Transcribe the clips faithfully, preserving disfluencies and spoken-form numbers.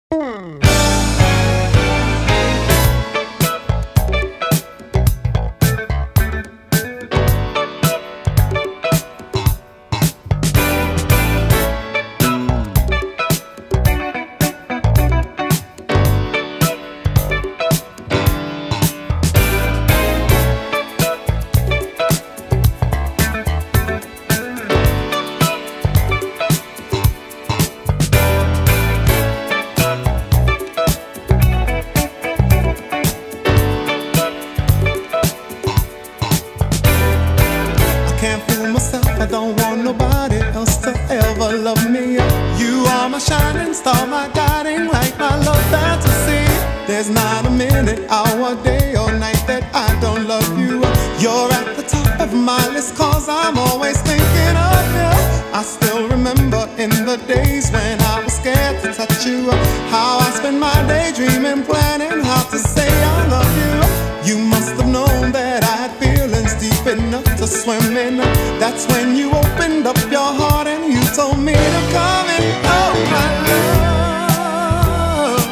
I don't want nobody else to ever love me. You are my shining star, my guiding light, my love fantasy. There's not a minute, hour, day or night that I don't love you. You're at the top of my list, cause I'm always thinking of you. I still remember in the days when I was scared to touch you, how I spent my day dreaming, planning how to say I love you. You must have known that I had feelings deep enough to swim in. That's when you opened up your heart and you told me to come in. Oh my love,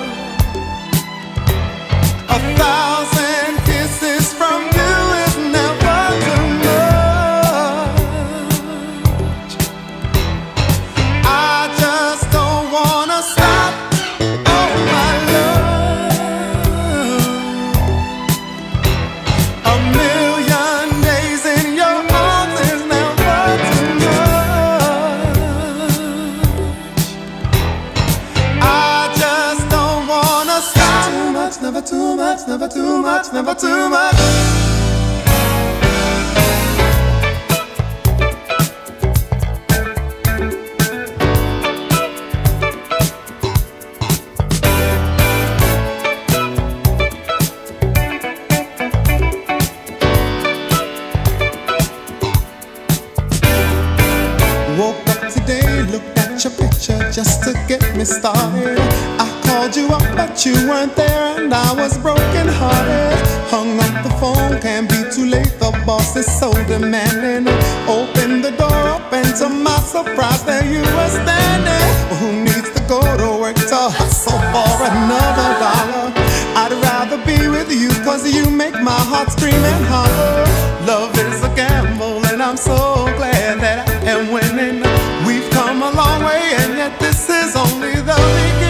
a thousand kisses from you is never too much. I just don't wanna stop. Oh my love, a million days in your arms is never too much. I just don't wanna stop. Too much, never too much, never too much, never too much. Woke up today, looked at your picture just to get me started. I called you up but you weren't there and I was broken hearted. Hung up the phone, can't be too late, the boss is so demanding. Opened the door up and to my surprise there you were standing. Well, who needs to go to work to hustle for another dollar? I'd rather be with you cause you make my heart scream and holler. Love is a gamble and I'm so glad that I am winning. We've come a long way and yet this is only the beginning.